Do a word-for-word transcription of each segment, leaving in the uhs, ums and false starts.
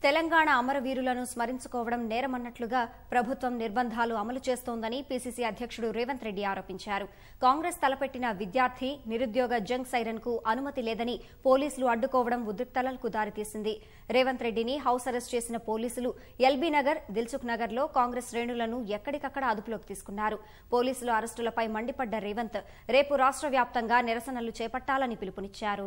తెలంగాణ అమరవీరులను స్మరించుకోవడం నేరమన్నట్లుగా ప్రభుత్వం నిర్బంధాలు అమలు చేస్తోందని పీసీసీ అధ్యక్షుడు రేవంత్ రెడ్డి ఆరోపించారు. కాంగ్రెస్ తలపెట్టిన విద్యార్థి నిరుద్యోగ జంగ్ సైరన్ కు అనుమతి లేదని పోలీసులు అడ్డుకోవడం ఉద్రిక్తలకు దారితీసింది. రేవంత్ రెడ్డిని హౌస్ అరెస్ట్ చేసిన పోలీసులు ఎల్బీ నగర్, దిల్సుఖ్ నగర్ లో కాంగ్రెస్ శ్రేణులను ఎక్కడికక్కడ అదుపులోకి తీసుకున్నారు. పోలీసుల అరెస్టులపై మండిపడ్డ రేవంత్ రేపు రాష్ట్ర వ్యాప్తంగా నిరసనలు చేపట్టాలని పిలుపునిచ్చారు.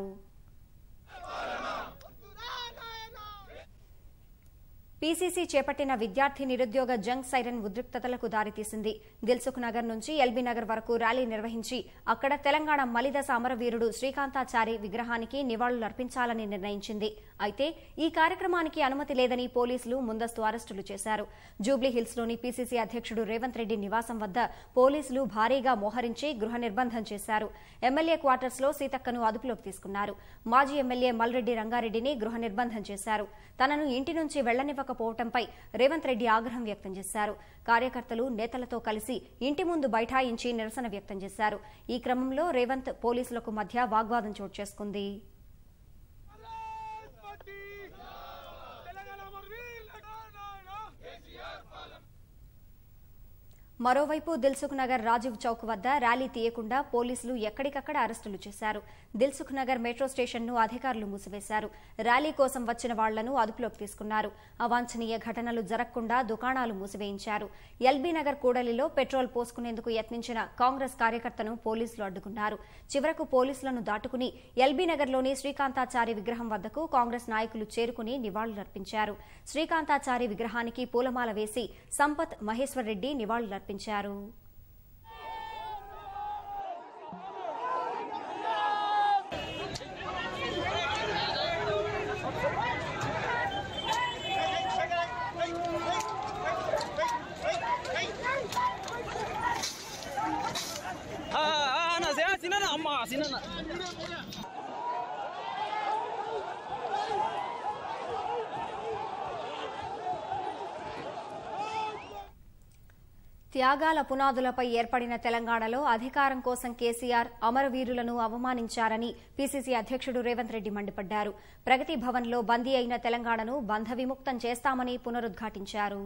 పీసీసీ చేపట్టిన విద్యార్థి నిరుద్యోగ జంగ్ సైరన్ ఉద్రిక్తతలకు దారితీసింది. దిల్సుఖ్ నగర్ నుంచి ఎల్బీ నగర్ వరకు ర్యాలీ నిర్వహించి అక్కడ తెలంగాణ మలిదశ అమరవీరుడు శ్రీకాంతాచారి విగ్రహానికి నివాళులర్పించాలని నిర్ణయించింది. అయితే ఈ కార్యక్రమానికి అనుమతి లేదని పోలీసులు ముందస్తు అరెస్టులు చేశారు. జూబ్లీహిల్స్లోని పీసీసీ అధ్యక్షుడు రేవంత్ రెడ్డి నివాసం వద్ద పోలీసులు భారీగా మోహరించి గృహ నిర్బంధం చేశారు. ఎమ్మెల్యే క్వార్టర్స్ లో సీతక్కను అదుపులోకి తీసుకున్నారు. మాజీ ఎమ్మెల్యే మల్రెడ్డి రంగారెడ్డిని గృహ నిర్బంధం చేశారు. తనను ఇంటి నుంచి వెళ్లనివ్వకపోవడంపై రేవంత్ రెడ్డి ఆగ్రహం వ్యక్తం చేశారు. కార్యకర్తలు నేతలతో కలిసి ఇంటి ముందు బైఠాయించి నిరసన వ్యక్తం చేశారు. ఈ క్రమంలో రేవంత్ పోలీసులకు మధ్య వాగ్వాదం చోటు చేసుకుంది. మరోవైపు దిల్సుఖ్ నగర్ రాజీవ్ చౌక్ వద్ద ర్యాలీ తీయకుండా పోలీసులు ఎక్కడికక్కడ అరెస్టులు చేశారు. దిల్సుఖ్ నగర్ మెట్రో స్టేషన్ను అధికారులు మూసివేశారు. ర్యాలీ కోసం వచ్చిన వాళ్లను అదుపులోకి తీసుకున్నారు. అవాంఛనీయ ఘటనలు జరగకుండా దుకాణాలు మూసివేయించారు. ఎల్బీ నగర్ కూడలిలో పెట్రోల్ పోసుకునేందుకు యత్నించిన కాంగ్రెస్ కార్యకర్తను పోలీసులు అడ్డుకున్నారు. చివరకు పోలీసులను దాటుకుని ఎల్బీ నగర్లోని శ్రీకాంతాచారి విగ్రహం వద్దకు కాంగ్రెస్ నాయకులు చేరుకుని నివాళులర్పించారు. శ్రీకాంతాచారి విగ్రహానికి పూలమాల వేసి సంపత్ మహేశ్వర్ రెడ్డి నివాళులర్పించారు. పించారు. త్యాగాల పునాదులపై ఏర్పడిన తెలంగాణలో అధికారం కోసం కేసీఆర్ అమరవీరులను అవమానించారని పీసీసీ అధ్యక్షుడు రేవంత్ రెడ్డి మండిపడ్డారు. ప్రగతి భవన్లో బందీ అయిన తెలంగాణను బంధ విముక్తం చేస్తామని పునరుద్ఘాటించారు.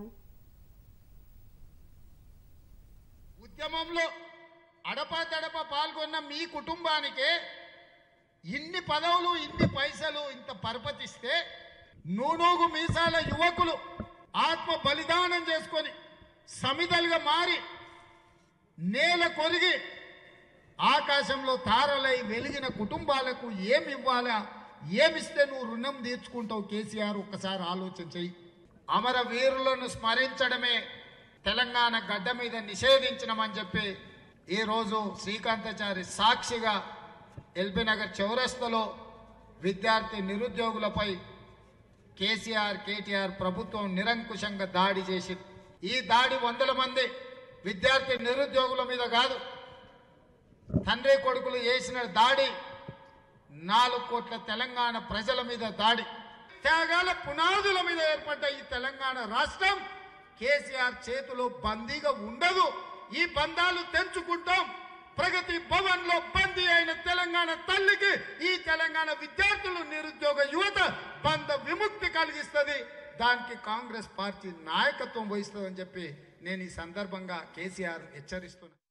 ఉద్యమంలో అడపాదడప పాల్గొన్న మీ కుటుంబానికే ఇన్ని పదవులు, ఇన్ని పైసలు, ఇంత పరపతిస్తే నూనూగు మీసాల యువకులు ఆత్మ బలిదానం చేసుకొని సమిదలుగా మారి నేల కొరిగి ఆకాశంలో తారలై వెలిగిన కుటుంబాలకు ఏమి ఇవ్వాలా, ఏమిస్తే నువ్వు రుణం తీర్చుకుంటావు కేసీఆర్? ఒక్కసారి ఆలోచన చెయ్యి. అమరవీరులను స్మరించడమే తెలంగాణ గడ్డ మీద నిషేధించడమని చెప్పి ఈరోజు శ్రీకాంతాచారి సాక్షిగా ఎల్బీ నగర్ చౌరస్తలో విద్యార్థి నిరుద్యోగులపై కేసీఆర్ కేటీఆర్ ప్రభుత్వం నిరంకుశంగా దాడి చేసి, ఈ దాడి వందల మంది విద్యార్థి నిరుద్యోగుల మీద కాదు, తండ్రి కొడుకులు చేసిన దాడి నాలుగు కోట్ల తెలంగాణ ప్రజల మీద దాడి. త్యాగాల పునాదుల మీద ఏర్పడ్డ ఈ తెలంగాణ రాష్ట్రం కేసీఆర్ చేతిలో బందీగా ఉండదు. ఈ బంధాలు తెంచుకుంటాం. ప్రగతి భవన్ లో బందీ అయిన తెలంగాణ తల్లికి ఈ తెలంగాణ విద్యార్థులు, నిరుద్యోగ యువత బంధ విముక్తి కలిగిస్తుంది. దానికి కాంగ్రెస్ పార్టీ నాయకత్వం వహిస్తుందని చెప్పి నేను ఈ సందర్భంగా కేసీఆర్ హెచ్చరిస్తున్నాను.